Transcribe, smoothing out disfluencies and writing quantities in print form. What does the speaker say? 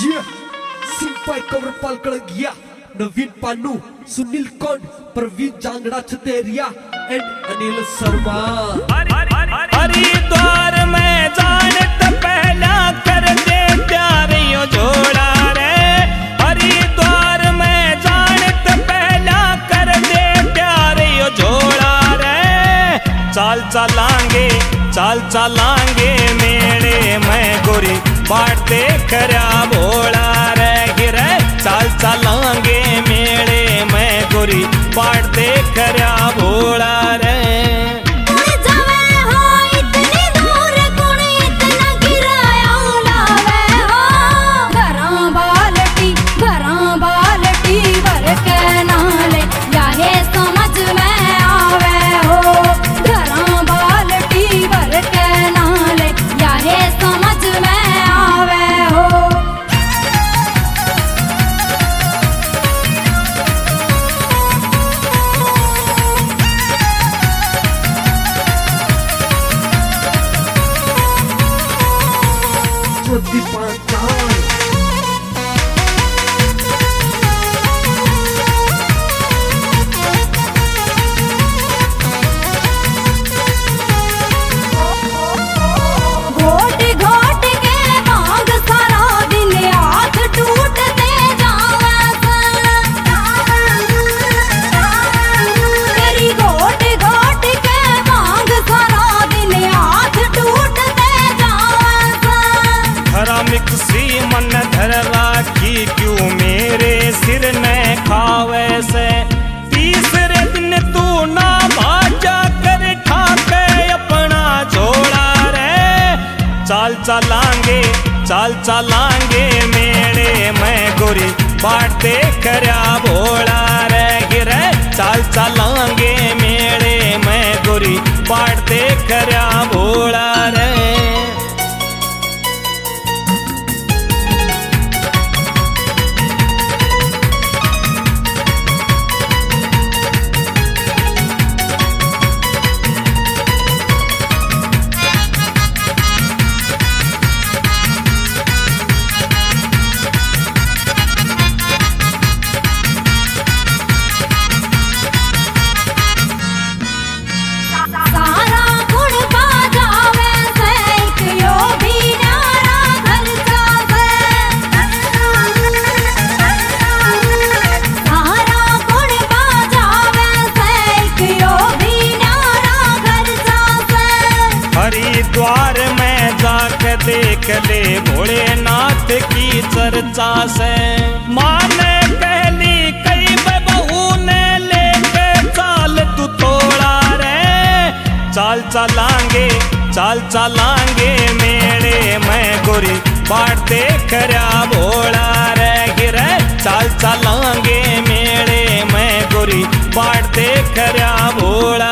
सिंपाई कवरपाल कळगिया, नवीन Panu, Sunil Kond, Praveen Jangra Chhateria and Anil Sharma. Haridwar में जाने तो पहला कर दे प्यार यो जोड़ा रे। हरिद्वार में जाने तो पहला कर दे प्यार यो जोड़ा रे। चाल चलांगे मेरे मैं गोरी बाटे खरा भोला रे गिरे। चाल चलांगे मेरे मैं गोरी बाटे खरा भोला रे। क्यों मेरे सिर ने खावे से। तीसरे दिन तू ना भाजा कर ठाके अपना झोला रे। चाल चलांगे मेरे मैं गोरी बाटे खरा भोला रे गिरे। चाल चलांगे मेरे मैं गोरी बाटे खरा भोला रे। हरिद्वार में जाके देख ले भोलेनाथ की चर्चा से। माने कहली कई बहू ने लेके चाल तू तोड़ा रे। चाल चलांगे मेरे मैं गोरी बाटे खरा भोला रे गिरे। चाल चलांगे मेरे मैं गोरी बाटे खरा भोला।